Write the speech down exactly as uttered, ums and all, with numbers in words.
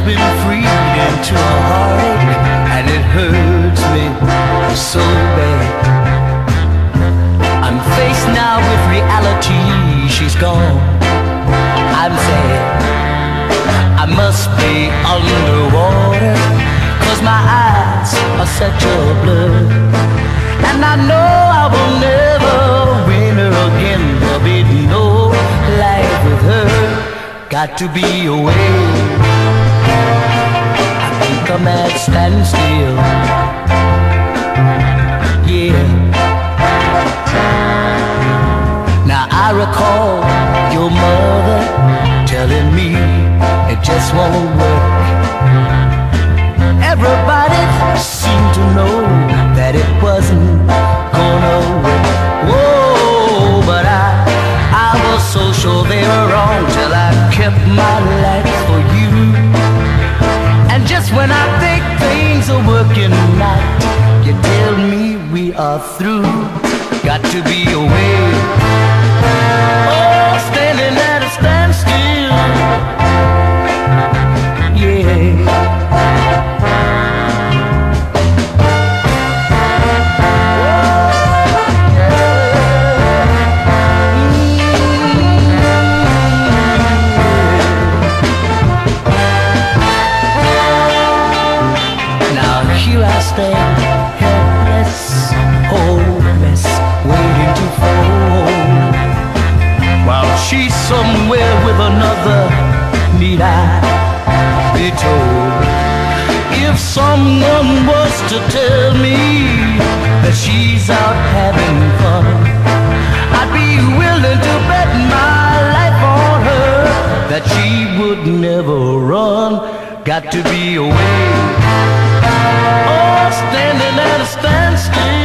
been freed into a heartache, and it hurts me so bad. I'm faced now with reality, she's gone. I'm sad, I must be underwater, 'cause my eyes are such a blur. And I know I will never win her again. There'll be no life with her. Got to be away. I think I'm at standstill. Yeah. Now I recall your mother telling me it just won't work. Everybody seemed to know that it wasn't gonna work. Whoa, but I, I was so sure they were wrong till I kept my life for you. And just when I think things are working out, you tell me we are through. Got to be away. Oh, standing at a standstill. Yeah. Stay helpless, hopeless, waiting to fall, while she's somewhere with another. Need I be told? If someone was to tell me that she's out having fun, I'd be willing to bet my life on her that she would never run. Got to be away. Oh, standing at a standstill.